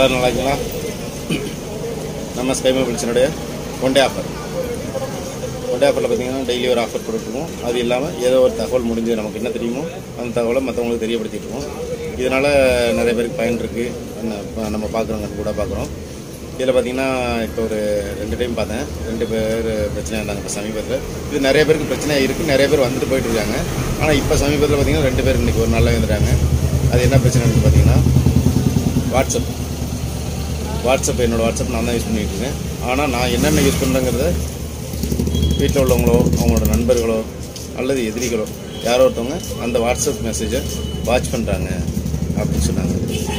எல்லாரும் நல்லா இருக்கீங்களா? நம்ம ஸ்கை மொபைல்ஸினுடைய one day offer. One day ஆஃபரில் பார்த்தீங்கன்னா டெய்லி ஒரு ஆஃபர் கொடுத்துருக்கோம். அது இல்லாமல் ஏதோ ஒரு தகவல் முடிஞ்சு நமக்கு என்ன தெரியுமோ அந்த தகவலை மற்றவங்களுக்கு தெரியப்படுத்திட்டு இருக்கோம். இதனால் நிறைய பேருக்கு பயன் இருக்குது. நம்ம பார்க்குறோங்க கூட பார்க்குறோம். இதில் பார்த்தீங்கன்னா இப்போ ஒரு 2 டைம் பார்த்தேன். 2 பேர் பிரச்சனையாக இருந்தாங்க இப்போ சமீபத்தில். இது நிறைய பேருக்கு பிரச்சனையாக இருக்குது. நிறைய பேர் வந்துட்டு போயிட்டு இருக்காங்க. ஆனால் இப்போ சமீபத்தில் பார்த்தீங்கன்னா 2 பேர் இன்றைக்கி ஒரு நாளில் வந்துட்டாங்க. அது என்ன பிரச்சனைன்னு பார்த்தீங்கன்னா வாட்ஸ்அப் என்னோடய வாட்ஸ்அப் நான் தான் யூஸ் பண்ணிகிட்டு இருக்கேன். ஆனால் நான் என்னென்ன யூஸ் பண்ணுறேங்கிறத வீட்டில் உள்ளவங்களோ அவங்களோட நண்பர்களோ அல்லது எதிரிகளோ யாரோ ஒருத்தவங்க அந்த வாட்ஸ்அப் மெசேஜை வாட்ச் பண்ணுறாங்க அப்படின்னு சொன்னாங்க.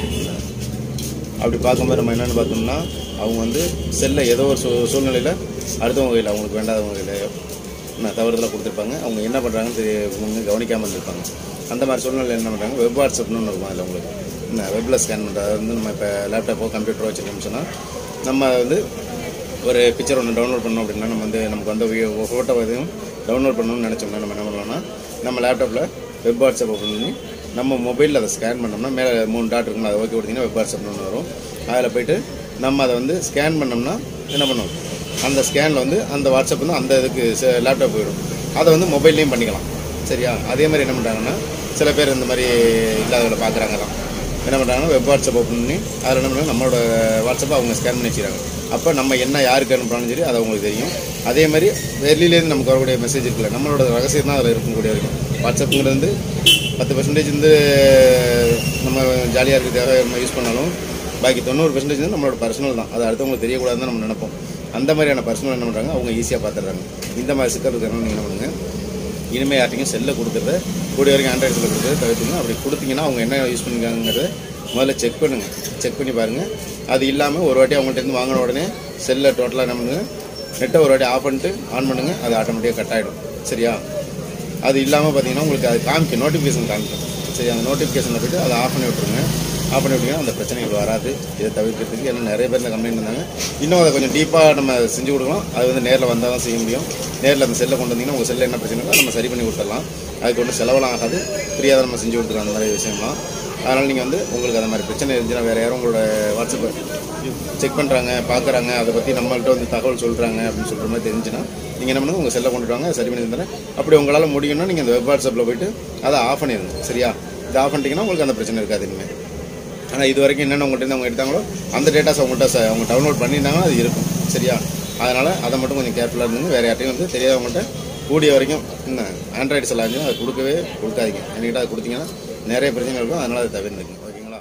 அப்படி பார்க்கும்போது நம்ம என்னென்னு பார்த்தோம்னா அவங்க வந்து செல்லை ஏதோ ஒரு சூழ்நிலையில் அடுத்தவங்க கையில் அவங்களுக்கு வேண்டாதவங்க கையில் தவறுதலாக கொடுத்துருப்பாங்க. அவங்க என்ன பண்ணுறாங்கன்னு கவனிக்காமல் இருந்திருப்பாங்க. அந்த மாதிரி சூழ்நிலையில் என்ன பண்ணுறாங்க, வெப் வாட்ஸ்அப்னு ஒன்று இருக்கும். அதில் உங்களுக்கு வெப்பில் ஸ்கேன் பண்ணுறது. அது வந்து நம்ம இப்போ லேப்டாப்போ கம்ப்யூட்டரோ வச்சுருக்கோம்னு சொன்னால் நம்ம வந்து ஒரு பிக்சர் ஒன்று டவுன்லோட் பண்ணோம் அப்படின்னா நமக்கு வந்து ஃபோட்டோ எதுவும் டவுன்லோட் பண்ணணும்னு நினச்சோம்னா நம்ம என்ன பண்ணலாம்னா நம்ம லேப்டாப்பில் வெப் வாட்ஸ்அப் ஓப்பன் பண்ணி நம்ம மொபைலில் அதை ஸ்கேன் பண்ணோம்னா மேலே 3 டாட் இருக்குன்னா அதை ஓகே கொடுத்தீங்கன்னா வெப் வாட்ஸ்அப்னு ஒன்று வரும். அதில் போய்ட்டு நம்ம அதை வந்து ஸ்கேன் பண்ணோம்னா என்ன பண்ணுவோம், அந்த ஸ்கேனில் வந்து அந்த வாட்ஸ்அப் வந்து அந்த இதுக்கு லேப்டாப் போயிடும். அதை வந்து மொபைல்லையும் பண்ணிக்கலாம். சரியா? அதே மாதிரி என்ன பண்ணுறாங்கன்னா சில பேர் இந்த மாதிரி இல்லாதவங்களை பார்க்குறாங்க தான் என்ன பண்ணுறாங்கன்னா வெப் வாட்ஸ்அப் ஓப்பன் பண்ணி அதில் என்ன பண்ணுறாங்க நம்மளோட வாட்ஸ்அப்பை அவங்க ஸ்கேன் பண்ணி வச்சுக்கிறாங்க. அப்போ நம்ம என்ன யாருக்கு அனுப்புறாலும் சரி அது அவங்களுக்கு தெரியும். அதே மாதிரி வெளியிலேருந்து நமக்கு வரக்கூடிய மெசேஜ் இருக்குல்ல, நம்மளோட ரகசியம் தான் அதில் இருக்கக்கூடிய இருக்கும். வாட்ஸ்அப்புங்கிறது வந்து 10% வந்து நம்ம ஜாலியாக இருக்கிறதுக்காக நம்ம யூஸ் பண்ணாலும் பாக்கி 90% வந்து நம்மளோட பர்சனல் தான். அது அடுத்தவங்களுக்கு தெரியக்கூடாதுன்னு நம்ம நினைப்போம். அந்த மாதிரியான பர்சனல் என்ன பண்ணுறாங்க அவங்க ஈஸியாக பார்த்துடுறாங்க. இந்த மாதிரி சிக்கல் இருக்கிறவங்க நீங்கள் என்ன பண்ணுங்கள், இனிமேல் யார்ட்டையும் செல்லை கொடுக்குறத கூடிய வரைக்கும் ஆண்ட்ராய்டு செல்லை கொடுக்குறத தவிர்த்துங்க. அப்படி கொடுத்தீங்கன்னா அவங்க என்ன யூஸ் பண்ணிக்காங்கிறத முதல்ல செக் பண்ணுங்கள். செக் பண்ணி பாருங்கள். அது இல்லாமல் ஒரு வாட்டி அவங்கள்ட்டேருந்து வாங்கின உடனே செல்லை டோட்டலாக என்ன பண்ணுங்கள், நெட்டை ஒரு வாட்டி ஆஃப் பண்ணிட்டு ஆன் பண்ணுங்கள். அது ஆட்டோமேட்டிக்காக கட் ஆகிடும். சரியா? அது இல்லாமல் பார்த்தீங்கன்னா உங்களுக்கு அது காமிக்கும், நோட்டிஃபிகேஷன் காமிக்கும். சரி, அந்த நோட்டிஃபிகேஷனில் போய்ட்டு அதை ஆஃப் பண்ணி விட்ருங்க. ஆஃப் பண்ணி விட்டிங்கன்னா அந்த பிரச்சனைகள் வராது. இதை தவிர்க்கிறதுக்கு ஏன்னா நிறைய பேர் இந்த கம்ப்ளைண்ட் இருந்தாங்க. இன்னும் அதை கொஞ்சம் டீப்பாக நம்ம செஞ்சு கொடுக்கலாம். அது வந்து நேரில் வந்தால் தான் செய்ய முடியும். நேரில் அந்த செல்லை கொண்டு வந்தீங்கன்னா உங்கள் செல்லில் என்ன பிரச்சனை நம்ம சரி பண்ணி கொடுத்துடலாம். அதுக்கு ஒன்றும் செலவெல்லாம் ஆகாது. ஃப்ரீயாக தான் நம்ம செஞ்சு கொடுத்துக்கலாம் அந்த மாதிரி விஷயம்லாம். அதனால் நீங்கள் வந்து உங்களுக்கு அந்த மாதிரி பிரச்சனை இருந்துச்சுன்னா வேறு யாரும் உங்களோட வாட்ஸ்அப்பை செக் பண்ணுறாங்க பார்க்குறாங்க அதை பற்றி நம்மள்கிட்ட வந்து தகவல் சொல்கிறாங்க அப்படின்னு சொல்கிற மாதிரி தெரிஞ்சுன்னா நீங்கள் என்ன பண்ணுங்க, உங்கள் செல்லை கொண்டுட்டு வாங்க, சரி பண்ணி தரேன். அப்படி உங்களால் முடியும்னா நீங்கள் அந்த வெப் வாட்ஸ்அப்பில் போய்ட்டு அதை ஆஃப் பண்ணிடுங்க. சரியா? இதை ஆஃப் பண்ணிட்டீங்கன்னா உங்களுக்கு அந்த பிரச்சனை இருக்காது இனிமேல். ஆனால் இது வரைக்கும் என்னென்ன உங்கள்கிட்ட அவங்க எடுத்தாங்களோ அந்த டேட்டாஸ் அவங்க டவுன்லோட் பண்ணியிருந்தாங்கன்னா அது இருக்கும். சரியா? அதனால் அதை மட்டும் கொஞ்சம் கேர்ஃபுல்லாக இருந்துங்க. வேறு யார்ட்டையும் வந்து தெரியாதவங்கள்ட்ட கூடிய வரைக்கும் ஆண்ட்ராய்டு செல் ஆச்சுன்னா அதை கொடுக்காதீங்க. என்கிட்ட அதை கொடுத்தீங்கன்னா நிறைய பிரச்சனை இருக்கும். அதனால் அதை தவிர்த்துங்க. ஓகேங்களா?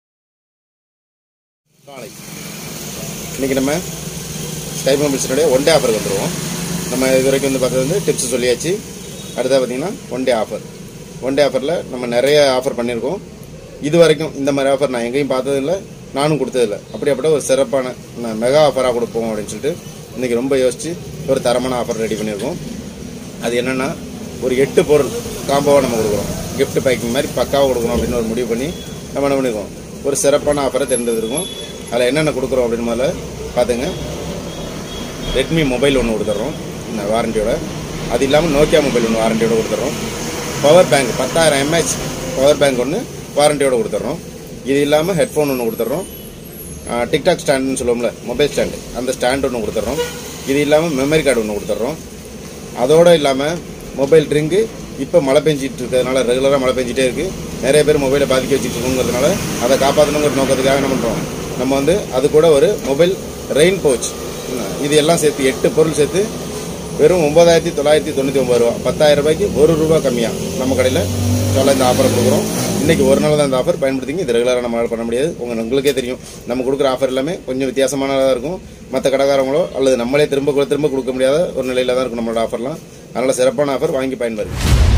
காலை இன்றைக்கி நம்ம ஸ்கை மொபைல்ஸினுடைய ஒன் டே ஆஃபருக்கு வந்துடுவோம். நம்ம இது வரைக்கும் வந்து பார்த்தது வந்து டிப்ஸ் சொல்லியாச்சு. அடுத்தது பார்த்திங்கன்னா one day offer. One day ஆஃபரில் நம்ம நிறைய ஆஃபர் பண்ணியிருக்கோம். இது வரைக்கும் இந்த மாதிரி ஆஃபர் நான் எங்கேயும் பார்த்ததில்லை, நானும் கொடுத்ததில்லை. அப்படிப்பட்ட ஒரு சிறப்பான மெகா ஆஃபராக கொடுப்போம் அப்படின்னு சொல்லிட்டு இன்றைக்கி ரொம்ப யோசித்து ஒரு தரமான ஆஃபர் ரெடி பண்ணியிருக்கோம். அது என்னென்னா ஒரு 8 பொருள் காம்போவாக நம்ம கொடுக்குறோம். கிஃப்ட் பேக்கிங் மாதிரி பக்காவாக கொடுக்குறோம் அப்படின்னு ஒரு முடிவு பண்ணி நம்ம என்ன பண்ணியிருக்கோம், ஒரு சிறப்பான ஆஃபரை தேர்ந்தெடுத்துருக்கோம். அதில் என்னென்ன கொடுக்குறோம் அப்படின்னு முதல்ல பார்த்துங்க. ரெட்மி மொபைல் ஒன்று கொடுத்துட்றோம் வாரண்டியோட. அது இல்லாமல் நோக்கியா மொபைல் ஒன்று வாரண்டியோட கொடுத்துட்றோம். Power bank 10,000 mAh power bank ஒன்று வாரண்டியோட கொடுத்துட்றோம். இது இல்லாமல் ஹெட்ஃபோன் ஒன்று கொடுத்துட்றோம். டிக்டாக் ஸ்டாண்டுன்னு சொல்லுவோம்ல, மொபைல் ஸ்டாண்டு, அந்த ஸ்டாண்ட் ஒன்று கொடுத்துட்றோம். இது இல்லாமல் மெமரி கார்டு ஒன்று கொடுத்துட்றோம். அதோடு இல்லாமல் மொபைல் ட்ரிங்கு இப்போ மழை பெஞ்சிட்டு இருக்கிறதுனால ரெகுலராக மழை பெஞ்சிட்டே இருக்குது. நிறைய பேர் மொபைலை பாதிக்க வச்சுட்டு இருக்கோங்கிறதுனால அதை காப்பாற்றணுங்கிற நோக்கத்துக்காக என்ன பண்ணுறோம், நம்ம வந்து அது கூட ஒரு மொபைல் ரெயின் பவுச், இது எல்லாம் சேர்த்து 8 பொருள் சேர்த்து வெறும் 9,999 ரூபா, 10,000 ரூபாய்க்கு ₹1 கம்மியாக நம்ம கடையில் சொல்ல இந்த ஆஃபரை கொடுக்குறோம். இன்றைக்கி ஒரு நாள் தான் இந்த ஆஃபர் பயன்படுத்திங்க. இது ரெகுலராக நம்மளால் பண்ண முடியாது. உங்களுக்கே தெரியும் நம்ம கொடுக்குற ஆஃபர் எல்லாமே கொஞ்சம் வித்தியாசமானதாக இருக்கும். மற்ற கடைக்காரங்களோ அல்லது நம்மளே திரும்ப கொடுக்க முடியாத ஒரு நிலையில் தான் இருக்கும் நம்மளோட ஆஃபர்லாம். அதனால் சிறப்பான ஆஃபர் வாங்கி பயன்படுத்துங்க.